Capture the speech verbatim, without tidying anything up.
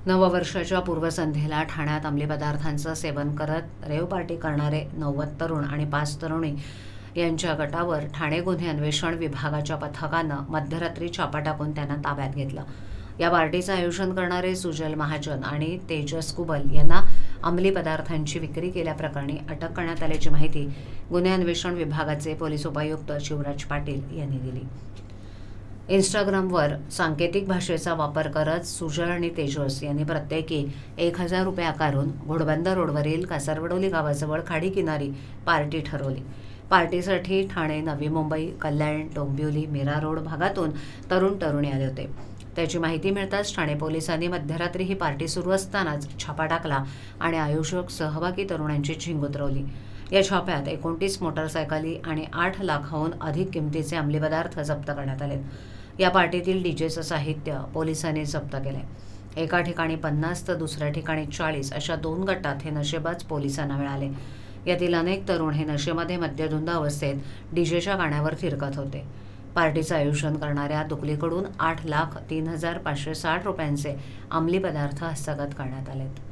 नववर्षाच्या पूर्वसंध्येला ठाण्यात अंमली पदार्थांचं सेवन करत रेव पार्टी करणारे नव्वद तरुण आणि पाच तरुणी यांच्या गटावर ठाणे गुन्हे अन्वेषण विभागाच्या पथकानं मध्यरात्री छापा टाकून त्यांना ताब्यात घेतलं। या पार्टीचं आयोजन करणारे सुजल महाजन आणि तेजस कुबल यांना अंमली पदार्थांची विक्री केल्याप्रकरणी अटक करण्यात आल्याची माहिती गुन्हे अन्वेषण विभागाचे पोलीस उपायुक्त शिवराज पाटील यांनी दिली। इंस्टाग्रामवर सांकेतिक भाषेचा वापर करत सुजल आणि तेजस यांनी प्रत्येकी एक हजार रुपये आकारून घोडबंदर रोडवरील कासारवडोली गावाजवळ खाडी किनारी पार्टी ठरवली। पार्टीसाठी ठाणे, नवी मुंबई, कल्याण, डोंबिवली, मीरा रोड भागातून तरुण तरुणी आले होते। त्याची माहिती मिळताच ठाणे पोलिसांनी मध्यरात्री ही पार्टी सुरू असतानाच छापा टाकला आणि आयोजक सहभागी तरुणांची झिंग उतरवली। या छाप्यात एकोणतीस मोटरसायकली आणि आठ लाखाहून अधिक किमतीचे अंमली पदार्थ जप्त करण्यात आले। या पार्टीतील डीजेचं साहित्य पोलिसांनी जप्त केले। एका ठिकाणी पन्नास तर दुसऱ्या ठिकाणी चाळीस अशा दोन गटात हे नशेबाज पोलिसांना मिळाले। यातील अनेक तरुण हे नशेमध्ये मद्यधुंद अवस्थेत डीजेच्या गाण्यावर थिरकत होते। पार्टीचं आयोजन करणाऱ्या दुकलीकडून आठ लाख तीन हजार पाचशे साठ रुपयांचे अंमली पदार्थ हस्तगत करण्यात आले।